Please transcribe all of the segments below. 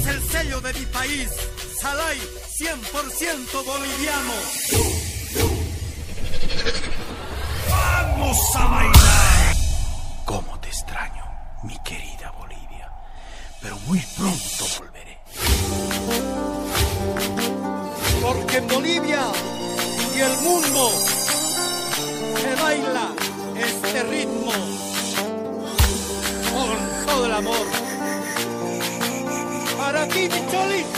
es el sello de mi país, Salai 100% boliviano. ¡Vamos a bailar! ¿Cómo te extraño, mi querida Bolivia? Pero muy pronto volveré. Porque en Bolivia y el mundo se baila este ritmo con todo el amor. Para ti, mi cholita.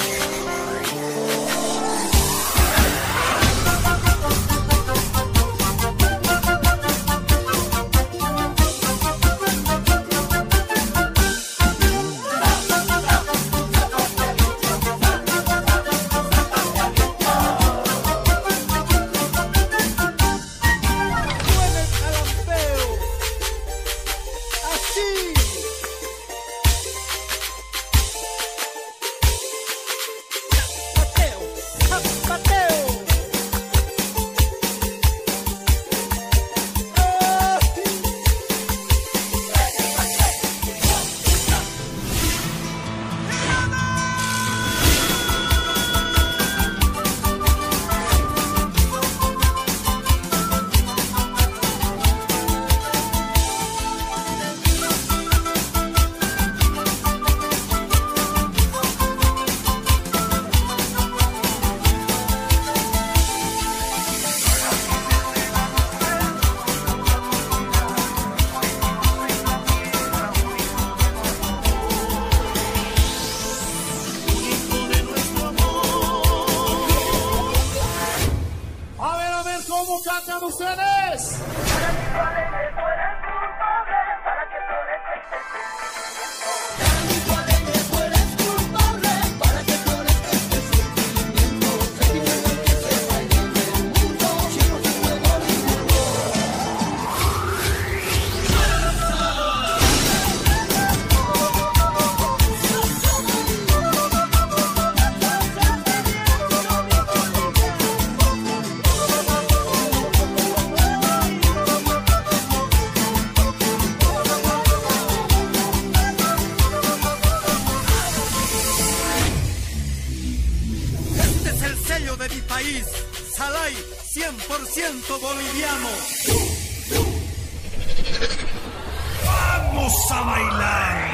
¿Cómo cantan ustedes? De mi país, Salai 100% boliviano. ¡Vamos a bailar!